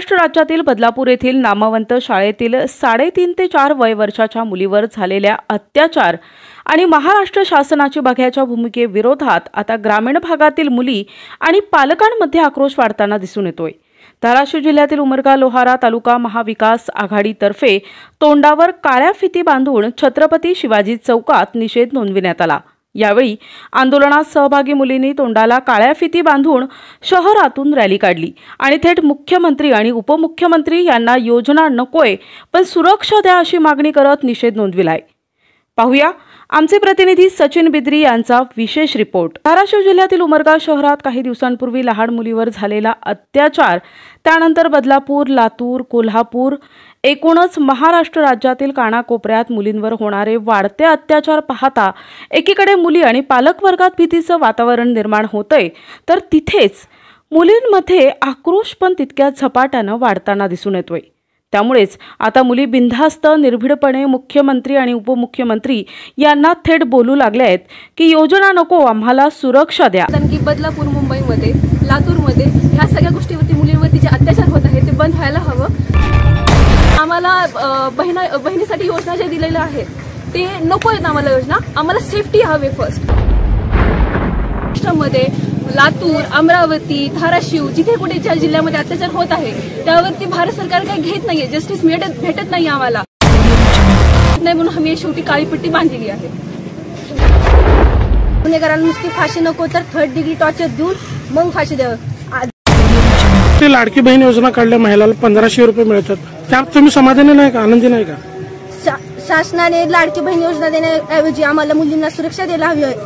महाराष्ट्र राज्यातील बदलापूर येथील नामवंत शाळेतील 3.5 ते 4 वय वर्षाच्या मुलीवर झालेल्या अत्याचार आणि महाराष्ट्र शासनाची बघ्याच्या भूमिकेविरोधात आता ग्रामीण भागातील मुली आणि पालकांमध्ये आक्रोश वाढताना दिसून येतोय। धाराशिव जिल्ह्यातील उमरगा लोहारा तालुका महाविकास आघाडीतर्फे तोंडावर काळ्या फिती बांधून छत्रपती शिवाजी चौकात निषेध नोंदविण्यात आला। यावेळी आंदोलनात सहभागी मुलींनी तोंडाला काळ्या फिती बांधून शहरातून रॅली काढली आणि थेट मुख्यमंत्री आणि उपमुख्यमंत्री यांना योजना नकोय पण सुरक्षा द्या अशी मागणी करत निषेध नोंदविलाय। पाहूया आमचे प्रतिनिधी सचिन बिद्री यांचा विशेष रिपोर्ट। धाराशिव जिल्ह्यातील उमरगा शहरात काही दिवसांपूर्वी लहान मुलीवर झालेला अत्याचार, त्यानंतर बदलापूर, लातूर, कोल्हापूर, एकूणच महाराष्ट्र राज्यातील कानाकोपऱ्यात मुलींवर होणारे वाढते अत्याचार पाहता एकीकडे मुली आणि पालक वर्गात भीतीचं वातावरण निर्माण होतंय, तर तिथेच मुलींमध्ये आक्रोश पण तितक्याच झपाट्यानं वाढताना दिसून येतोय। त्यामुळेच आता मुली बिनधास्त निर्भीडपणे मुख्यमंत्री आणि उपमुख्यमंत्री यांना थेट बोलू लागले आहेत की योजना नको, आम्हाला सुरक्षा द्या। की बदलापूर, मुंबईमध्ये, लातूरमध्ये ह्या सगळ्या गोष्टीवरती मुलींवरती जे अत्याचार होत आहे ते बंद व्हायला हवं। आम्हाला बहिणीसाठी योजना जे दिलेल्या आहेत ते नको आहेत आम्हाला योजना, आम्हाला सेफ्टी हवे फर्स्ट। महाराष्ट्रामध्ये लातूर, अमरावती, धाराशिव जिथे कुठे ज्या जिल्ह्यामध्ये अत्याचार होत आहे त्यावरती भारत सरकार काही घेत नाहीये, जस्टिस भेटत नाही आम्हाला नाही म्हणून आम्ही शेवटी काळी पट्टी बांधलेली आहे। गुन्हेगारांना नुसती फाशी नको तर 3rd डिग्री टॉर्चर देऊन मग फाशी द्यावं। लाडकी बहीण योजना काढल्या महिलाला 1500 रुपये मिळतात, त्यात तुम्ही समाधानी नाही का, आनंदी नाही का? शासनाने लाडकी बहीण योजना देण्याऐवजी आम्हाला मुलींना सुरक्षा द्यायला हवी आहे।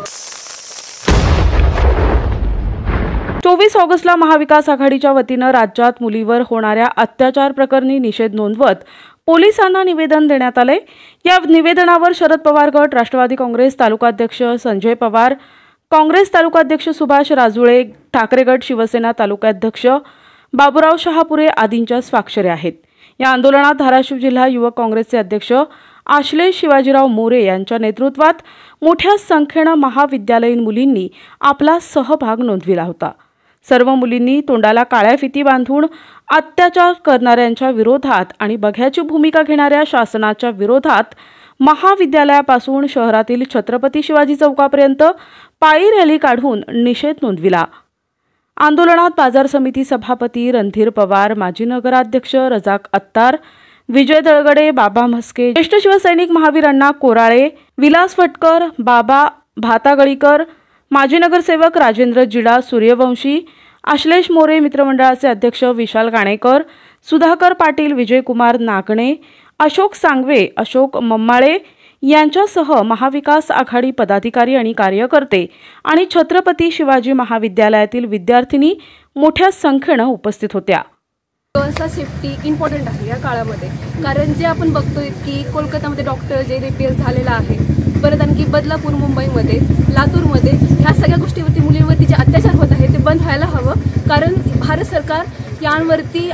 24 ऑगस्टला महाविकास आघाडीच्या वतीनं राज्यात मुलीवर होणाऱ्या अत्याचार प्रकरणी निषेध नोंदवत पोलिसांना निवेदन देण्यात आले। या निवेदनावर शरद पवार गट, राष्ट्रवादी काँग्रेस तालुकाध्यक्ष संजय पवार, काँग्रेस तालुकाध्यक्ष सुभाष राजुळे, ठाकरे गट शिवसेना तालुकाध्यक्ष बाबूराव शहापुरे आदींच्या स्वाक्षऱ्या आहेत। या आंदोलनात धाराशिव जिल्हा युवक काँग्रेसचे अध्यक्ष आश्लेष शिवाजीराव मोरे यांच्या नेतृत्वात मोठ्या संख्येनं महाविद्यालयीन मुलींनी आपला सहभाग नोंदविला होता। सर्व मुलींनी तोंडाला काळ्या फिती बांधून अत्याचार करणाऱ्यांच्या विरोधात आणि बघ्याची भूमिका घेणाऱ्या शासनाच्या विरोधात महाविद्यालयापासून शहरातील छत्रपती शिवाजी चौकापर्यंत पायी रॅली काढून निषेध नोंदविला। आंदोलनात बाजार समिती सभापती रणधीर पवार, माजी नगराध्यक्ष रजाक अत्तार, विजय दळगडे, बाबा म्हस्के, ज्येष्ठ शिवसैनिक महावीर अण्णा कोराळे, विलास फटकर, बाबा भातागळीकर, माजी नगरसेवक राजेंद्र जिडा सूर्यवंशी, आश्लेष मोरे, मित्रमंडळाचे अध्यक्ष विशाल गाणेकर, सुधाकर पाटील, विजयकुमार नागणे, अशोक सांगवे, अशोक मम्माळे यांच्यासह महाविकास आघाडी पदाधिकारी आणि कार्यकर्ते आणि छत्रपती शिवाजी महाविद्यालयातील विद्यार्थिनी मोठ्या संख्येनं उपस्थित होत्या। सेफ्टी इम्पॉर्टंट आहे या काळामध्ये, कारण जे आपण बघतोय की कोलकातामध्ये डॉक्टर जे रिपेअर झालेला आहे, परत आणखी बदलापूर, मुंबईमध्ये, लातूरमध्ये ह्या सगळ्या गोष्टीवरती मुलींवरती जे अत्याचार होत आहे ते बंद व्हायला हवं, कारण भारत सरकार यांवरती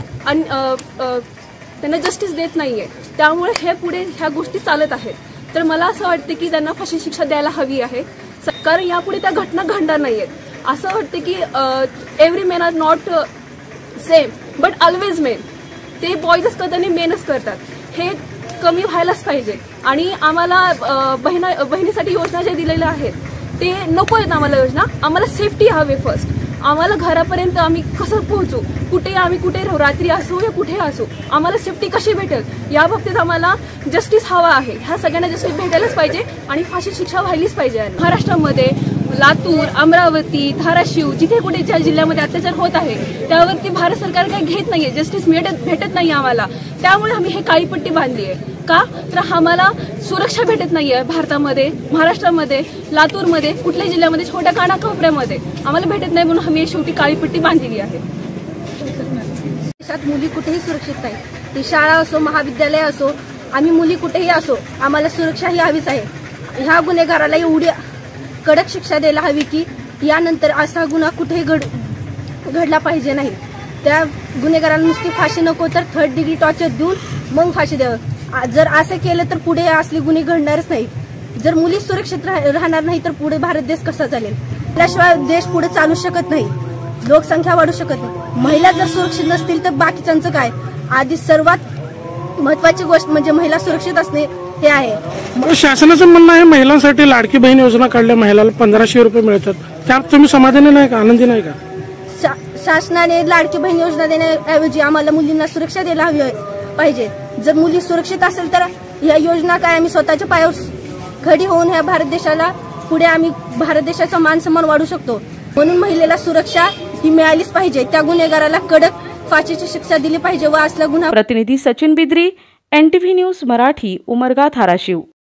त्यांना जस्टिस देत नाहीये, त्यामुळे हे पुढे ह्या गोष्टी चालत आहेत। तर मला असं वाटतं की त्यांना फाशी शिक्षा द्यायला हवी आहे, कारण यापुढे त्या घटना घडणार नाहीयेत। असं वाटतं की every men are not same but always men, ते बॉयजच करताना मेनच करतात, हे कमी व्हायलाच पाहिजे। आणि आम्हाला बहिणीसाठी योजना जे दिलेल्या आहेत ते नको आहेत आम्हाला योजना, आम्हाला सेफ्टी हवे फर्स्ट। आम्हाला घरापर्यंत आम्ही कसं पोहोचू, आम्ही कुठे राहू, रात्री असो या कुठे असो, आम्हाला सेफ्टी कशी भेटेल या बाबतीत आम्हाला जस्टिस हवा आहे। ह्या सगळ्यांना जस्टिस भेटायलाच पाहिजे आणि फाशी शिक्षा व्हायलाच पाहिजे। महाराष्ट्रामध्ये लातूर, अमरावती, धाराशिव जिथे कुठे ज्या जिल्ह्यामध्ये अत्याचार होत आहे त्यावरती भारत सरकार काही घेत नाहीये, जस्टिस भेटत नाही आम्हाला, त्यामुळे आम्ही हे काळी पट्टी बांधली आहे। का तर आम्हाला सुरक्षा भेटत नाहीये भारतामध्ये, महाराष्ट्रामध्ये, लातूरमध्ये, कुठल्याही जिल्ह्यामध्ये, छोट्या कानाकोपऱ्यामध्ये आम्हाला भेटत नाही म्हणून आम्ही शेवटी काळी पट्टी बांधलेली आहे। देशात मुली कुठेही सुरक्षित नाही, ती शाळा असो, महाविद्यालय असो, आम्ही मुली कुठेही असो, आम्हाला सुरक्षा ही हवीच आहे। ह्या गुन्हेगाराला एवढी कडक शिक्षा द्यायला हवी की यानंतर असा गुन्हा कुठेही घडला पाहिजे नाही। त्या गुन्हेगारांना नुसती फाशी नको तर 3rd डिग्री टॉर्चर देऊन मग फाशी द्यावं। जर असं केलं तर पुढे असले गुन्हे घडणारच नाही। जर मुली सुरक्षित राहणार नाही तर पुढे भारत देश कसा चालेल? त्याशिवाय देश पुढे चालू शकत नाही। लोकसंख्या वाढू शकत नाही. महिला जर सुरक्षित नसतील तर बाकीच्यांचं काय. आधी सर्वात महत्वाची गोष्ट म्हणजे महिला सुरक्षित असणे हे आहे. शासनाचं म्हणणं आहे महिलांसाठी लाडकी बहीण योजना काढल्या, महिलाला 1500 रुपये मिळतात. त्यात तुम्ही समाधानी नाही का, आनंदी नाही का? शासनाने लाडकी बहीण योजना देण्याऐवजी आम्हाला मुलींना सुरक्षा द्यायला हवी पाहिजे. जर मुली सुरक्षित असेल तर या योजना काय आम्ही स्वतःच्या पायावर खडी होऊन ह्या भारत देशाला पुढे आम्ही भारत देशाचा मान सन्मान वाढू शकतो. म्हणून महिलेला सुरक्षा ही मिळालीच पाहिजे. त्या गुन्हेगाराला कडक फाशीची शिक्षा दिली पाहिजे व असला गुन्हा. प्रतिनिधी सचिन बिद्री, NTV न्यूज मराठी, उमरगा, धाराशिव.